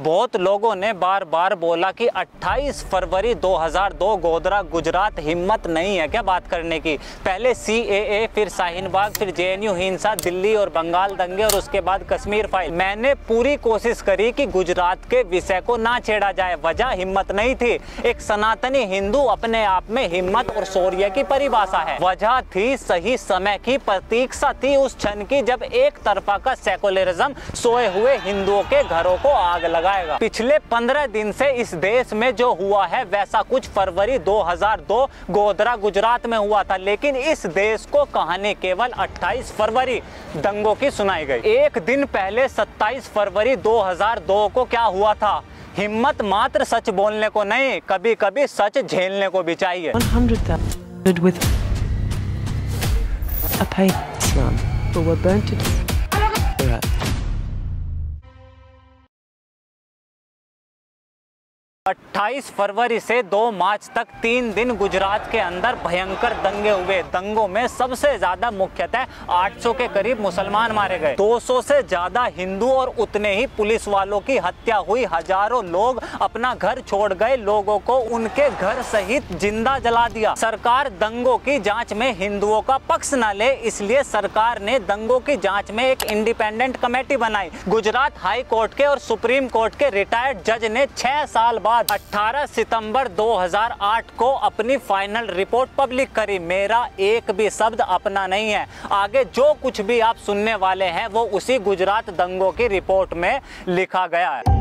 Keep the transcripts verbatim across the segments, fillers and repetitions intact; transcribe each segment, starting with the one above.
बहुत लोगों ने बार बार बोला कि अट्ठाईस फरवरी दो हज़ार दो गोधरा गुजरात, हिम्मत नहीं है क्या बात करने की। पहले सी ए ए, फिर शाहीन बाग, फिर जे एन यू हिंसा, दिल्ली और बंगाल दंगे और उसके बाद कश्मीर फाइल। मैंने पूरी कोशिश करी कि गुजरात के विषय को ना छेड़ा जाए, वजह हिम्मत नहीं थी। एक सनातनी हिंदू अपने आप में हिम्मत और शौर्य की परिभाषा है। वजह थी सही समय की प्रतीक्षा थी उस क्षण की जब एक तरफा का सेकुलरिज्म सोए हुए हिंदुओं के घरों को आग लगाएगा। पिछले पंद्रह दिन से इस देश में जो हुआ है वैसा कुछ फरवरी दो हज़ार दो गोधरा गुजरात में हुआ था, लेकिन इस देश को कहानी केवल अट्ठाईस फरवरी दंगों की सुनाई गई। एक दिन पहले सत्ताईस फरवरी दो हज़ार दो को क्या हुआ था? हिम्मत मात्र सच बोलने को नहीं, कभी कभी सच झेलने को भी चाहिए। अट्ठाईस फरवरी से दो मार्च तक तीन दिन गुजरात के अंदर भयंकर दंगे हुए। दंगों में सबसे ज्यादा मुख्यतः आठ सौ के करीब मुसलमान मारे गए, दो सौ से ज्यादा हिंदू और उतने ही पुलिस वालों की हत्या हुई। हजारों लोग अपना घर छोड़ गए, लोगों को उनके घर सहित जिंदा जला दिया। सरकार दंगों की जांच में हिंदुओं का पक्ष न ले, इसलिए सरकार ने दंगों की जांच में एक इंडिपेंडेंट कमेटी बनाई। गुजरात हाई कोर्ट के और सुप्रीम कोर्ट के रिटायर्ड जज ने छह साल बाद अठारह सितंबर दो हज़ार आठ को अपनी फाइनल रिपोर्ट पब्लिक करी। मेरा एक भी शब्द अपना नहीं है, आगे जो कुछ भी आप सुनने वाले हैं वो उसी गुजरात दंगों की रिपोर्ट में लिखा गया है।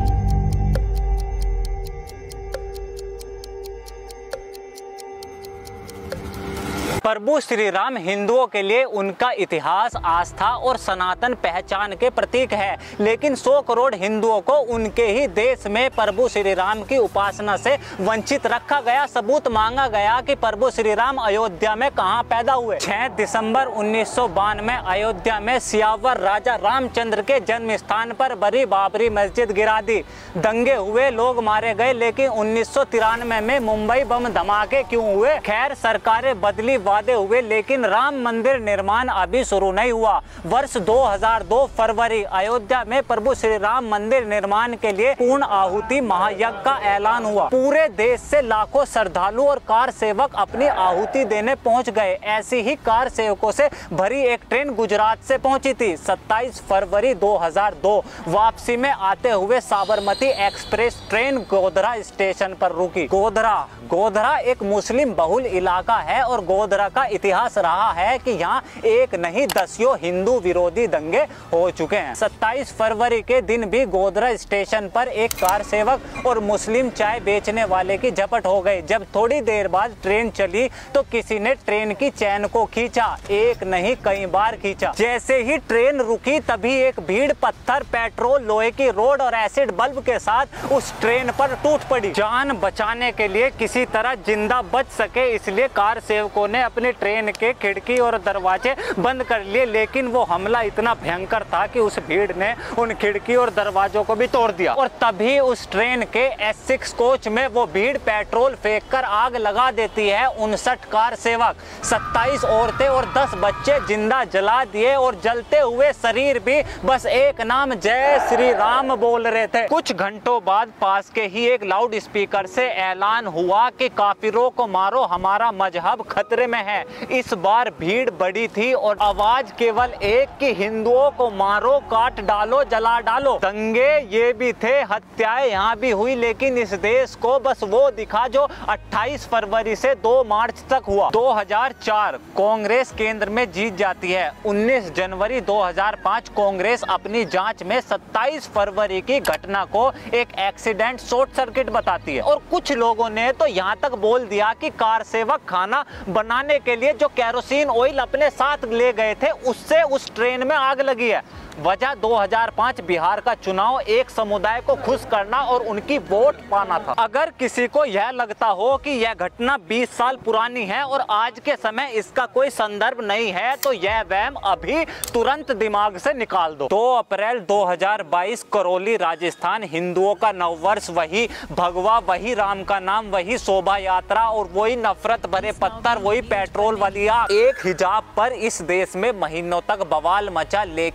प्रभु श्री राम हिंदुओं के लिए उनका इतिहास, आस्था और सनातन पहचान के प्रतीक है, लेकिन सौ करोड़ हिंदुओं को उनके ही देश में प्रभु श्री राम की उपासना से वंचित रखा गया। सबूत मांगा गया कि प्रभु श्री राम अयोध्या में कहां पैदा हुए। छह दिसंबर उन्नीस सौ बानवे अयोध्या में सियावर राजा रामचंद्र के जन्म स्थान पर बड़ी बाबरी मस्जिद गिरा दी। दंगे हुए, लोग मारे गए, लेकिन उन्नीस सौ तिरानवे में मुंबई बम धमाके क्यों हुए? खैर, सरकारें बदली, वादे हुए, लेकिन राम मंदिर निर्माण अभी शुरू नहीं हुआ। वर्ष दो हज़ार दो फरवरी अयोध्या में प्रभु श्री राम मंदिर निर्माण के लिए पूर्ण आहुति महायज्ञ का ऐलान हुआ। पूरे देश से लाखों श्रद्धालु और कार सेवक अपनी आहुति देने पहुंच गए। ऐसी ही कार सेवकों से भरी एक ट्रेन गुजरात से पहुंची थी। सत्ताईस फरवरी दो हज़ार दो वापसी में आते हुए Sabarmati express train Godhra station पर रुकी। गोधरा गोधरा एक मुस्लिम बहुल इलाका है और गोधरा का इतिहास रहा है कि यहाँ एक नहीं दसियों हिंदू विरोधी दंगे हो चुके हैं। सत्ताईस फरवरी के दिन भी गोधरा स्टेशन पर एक कार सेवक और मुस्लिम चाय बेचने वाले की झपट हो गई। जब थोड़ी देर बाद ट्रेन चली तो किसी ने ट्रेन की चैन को खींचा, एक नहीं कई बार खींचा। जैसे ही ट्रेन रुकी तभी एक भीड़ पत्थर, पेट्रोल, लोहे की रोड और एसिड बल्ब के साथ उस ट्रेन पर टूट पड़ी। जान बचाने के लिए किसी तरह जिंदा बच सके इसलिए कार सेवकों ने अपने ट्रेन के खिड़की और दरवाजे बंद कर लिए, लेकिन वो हमला इतना भयंकर था कि उस भीड़ ने उन खिड़की और दरवाजों को भी तोड़ दिया। और तभी उस ट्रेन के एस सिक्स कोच में वो भीड़ पेट्रोल फेंककर आग लगा देती है। उनसठ कार सेवक, सत्ताईस औरतें और दस बच्चे जिंदा जला दिए और जलते हुए शरीर भी बस एक नाम जय श्री राम बोल रहे थे। कुछ घंटों बाद पास के ही एक लाउड स्पीकर से ऐलान हुआ कि काफिरों को मारो, हमारा मजहब खतरे में है। इस बार भीड़ बड़ी थी और आवाज केवल एक कि हिंदुओं को मारो, काट डालो, जला डालो। दंगे ये भी थे, हत्याएं यहाँ भी हुई, लेकिन इस देश को बस वो दिखा जो अट्ठाईस फरवरी से दो मार्च तक हुआ। दो हज़ार चार कांग्रेस केंद्र में जीत जाती है। उन्नीस जनवरी दो हज़ार पाँच कांग्रेस अपनी जांच में सत्ताईस फरवरी की घटना को एक एक्सीडेंट, शॉर्ट सर्किट बताती है। और कुछ लोगों ने तो यहाँ तक बोल दिया कि कार सेवक खाना बनाने के लिए जो केरोसिन ऑयल अपने साथ ले गए थे उससे उस ट्रेन में आग लगी है। वजह दो हज़ार पाँच बिहार का चुनाव एक समुदाय को खुश करना और उनकी वोट पाना था। अगर किसी को यह लगता हो कि यह घटना बीस साल पुरानी है और आज के समय इसका कोई संदर्भ नहीं है तो यह वहम अभी तुरंत दिमाग से निकाल दो। दो अप्रैल दो हज़ार बाईस करौली राजस्थान, हिंदुओं का नववर्ष, वही भगवा, वही राम का नाम, वही शोभा यात्रा और वही नफरत भरे पत्थर, वही पेट्रोल वाली आग। एक हिजाब पर इस देश में महीनों तक बवाल मचा, लेकिन यह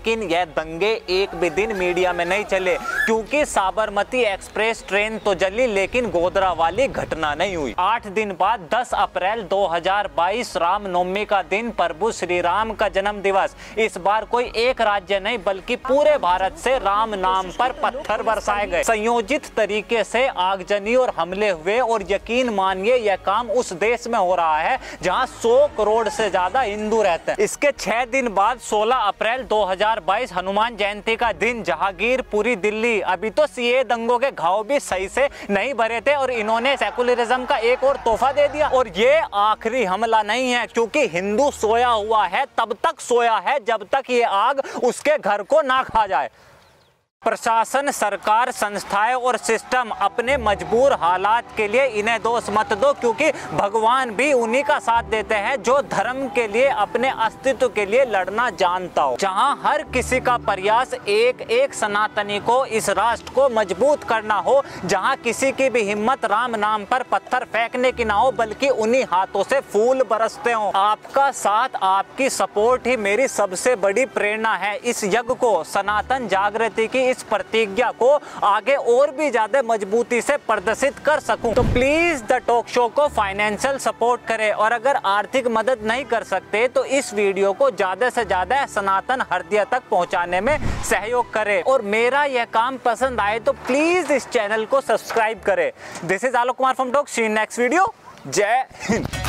दंगे एक भी दिन मीडिया में नहीं चले, क्योंकि साबरमती एक्सप्रेस ट्रेन तो जली लेकिन गोधरा वाली घटना नहीं हुई। आठ दिन बाद दस अप्रैल दो हज़ार बाईस रामनवमी का दिन, प्रभु श्री राम का जन्म दिवस। इस बार कोई एक राज्य नहीं बल्कि पूरे भारत से राम नाम पर पत्थर बरसाए गए, संयोजित तरीके से आगजनी और हमले हुए। और यकीन मानिए यह काम उस देश में हो रहा है जहां सौ करोड़ से ज्यादा हिंदू रहते हैं। इसके छह दिन बाद सोलह अप्रैल दो हज़ार बाईस हनुमान जयंती का दिन, जहांगीरपुरी दिल्ली। अभी तो सीए दंगों के घाव भी सही से नहीं भरे थे और इन्होंने सेकुलरिज्म का एक और तोहफा दे दिया। और ये आखिरी हमला नहीं है, क्योंकि हिंदू सोया हुआ है तब तक सोया है जब तक ये आग उसके घर को ना खा जाए। प्रशासन, सरकार, संस्थाएं और सिस्टम अपने मजबूर हालात के लिए इन्हें दोष मत दो, क्योंकि भगवान भी उन्हीं का साथ देते हैं जो धर्म के लिए, अपने अस्तित्व के लिए लड़ना जानता हो। जहां हर किसी का प्रयास एक एक सनातनी को, इस राष्ट्र को मजबूत करना हो, जहां किसी की भी हिम्मत राम नाम पर पत्थर फेंकने की ना हो बल्कि उन्हीं हाथों से फूल बरसते हो। आपका साथ, आपकी सपोर्ट ही मेरी सबसे बड़ी प्रेरणा है। इस यज्ञ को, सनातन जागृति की इस प्रतिज्ञा को आगे और भी ज्यादा मजबूती से प्रदर्शित कर सकूं, तो प्लीज द टॉक शो को फाइनेंशियल सपोर्ट करें। और अगर आर्थिक मदद नहीं कर सकते तो इस वीडियो को ज्यादा से ज्यादा सनातन हृदय तक पहुंचाने में सहयोग करें। और मेरा यह काम पसंद आए तो प्लीज इस चैनल को सब्सक्राइब करें। This is Alok Kumar from talk. See you next video. Jai Hind.